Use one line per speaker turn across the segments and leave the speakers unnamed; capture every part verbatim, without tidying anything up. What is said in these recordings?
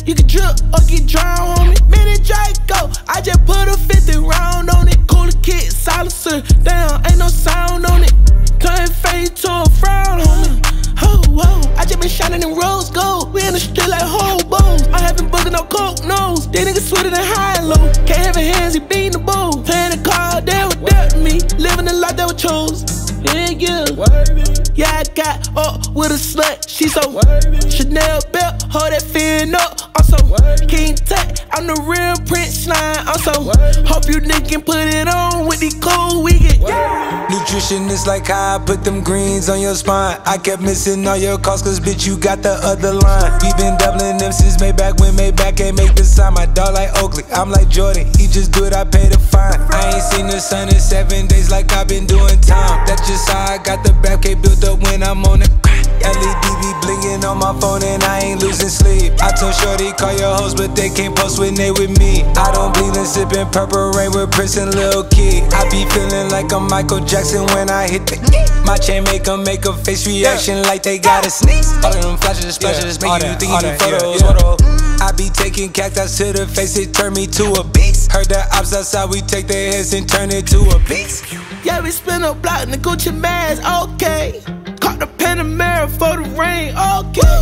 You can drip or get drowned, homie. Mini Draco, I just put a fifty round on it. Cooler kit, silencer, damn, ain't no sound on it. Turn face to a frown, homie. Oh, whoa, I just been shining in rose gold. We in the street like hobos. I haven't booked no coke nose. These niggas sweeter than high and low. Can't have a hands, he beating the bowl. Playing the card, they were dealt to me. Living the life that was chose. Yeah, yeah. Yeah, I got up with a slut. She so Chanel belt, hold that fin up. I'm so King Tech, I'm the real Prince Slime. I'm so hope you niggas can put it on with these cool weekend. Yeah.
Nutrition is like how I put them greens on your spine. I kept missing all your calls cause bitch you got the other line. We been doubling them since Maybach when Maybach can't make the sign. My dog like Oakley, I'm like Jordan, he just do it, I pay the fine. I ain't seen the sun in seven days like I've been doing time. That's just how I got the back K built up when I'm on the L E D be blinking on my phone and I ain't losing sleep. I told Shorty call your hoes but they can't post when they with me. I don't bleed and sippin' Purple Rain with Prince and Lil Kid. I be feeling like I'm Michael Jackson when I hit the my chain make 'em make a face reaction like they gotta sneeze. All of them flashes and splashes make you think you do photos. I be taking cactus to the face, it turn me to a beast. Heard the ops outside, we take their heads and turn it to a beast.
Yeah, we spin a block in the Gucci mask, okay. Caught the Panamera for the rain, okay.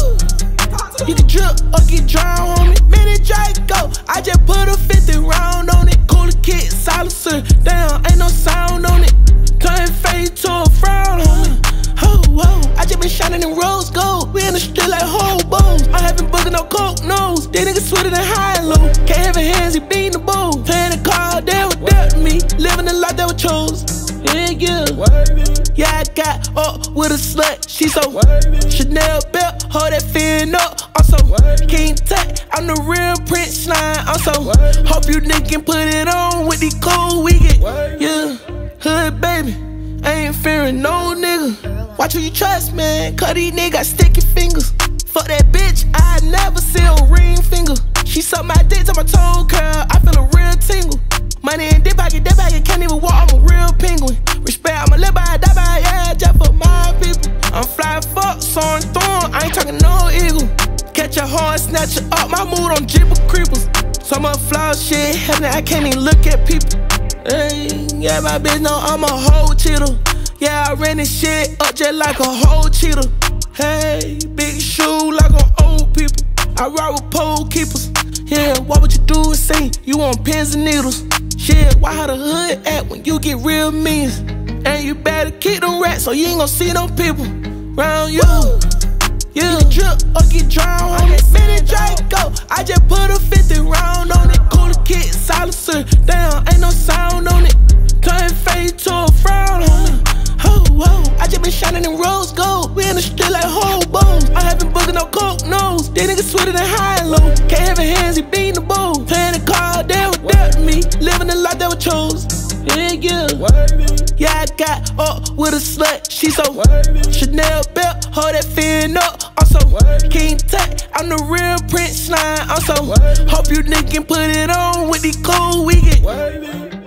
You can drip or get drowned, homie. Mini Draco, I just put a fifty round on it. Cooler kit, silencer, damn, ain't no sound on it. Turn face to a frown, homie. Oh, whoa, I just been shining in rose gold. We in the street like hobos. I haven't booked no coke nose. These niggas sweeter than high and low. Can't have a hands, he beating the bowl. Playing the card, they were dealt to me. Living the life that was chose. Yeah, yeah. Yeah, I got up with a slut. She so Chanel belt, hold that fin up. I'm so King Tech, I'm the real Prince Slime. I'm so hope you niggas can put it on with these cool weekend. Yeah, hood baby, I ain't fearing no nigga. Watch who you trust, man, cause these niggas got sticky fingers. Fuck that bitch, I never see a ring finger. She suck my dick to my toe curl, I feel a real tingle. Money in dip pocket, dip pocket, can't even walk, I'm a real penguin. Respect, I'ma live by, die by, yeah, just for my people. I'm fly fuck, soaring thorn, I ain't talking no eagle. Catch a horse, snatch it up, my mood on Jeep creepers. Some of flaw shit happening, I can't even look at people. Hey, yeah, my bitch know I'm a whole cheater. Yeah, I ran this shit up just like a whole cheater. Hey, big shoe like on old people. I ride with pole keepers. Yeah, what would you do and say you want pins and needles? Shit, why how the hood act when you get real means? And you better keep them rats so you ain't gon' see them people round you. Yeah, you can drip or get drowned on it. Mini Draco, I just put a fifty round on it. Cooler kit, silencer, damn, ain't no sound on it. Turn face to a frown, homie. Oh, whoa, I just been shining in rose gold. We in the street like hobos. I haven't booked no coke nose. These niggas sweeter than high and low. Can't have a hands, he beating the bowl. Playing the card, they were dealt to me. Living the life that was chose. Yeah, yeah. Yeah, I got up with a slut. She so Chanel belt, hold that fin up. I'm so King Tech, I'm the real Prince Slime. I'm so hope you niggas can put it on with these cool weekend.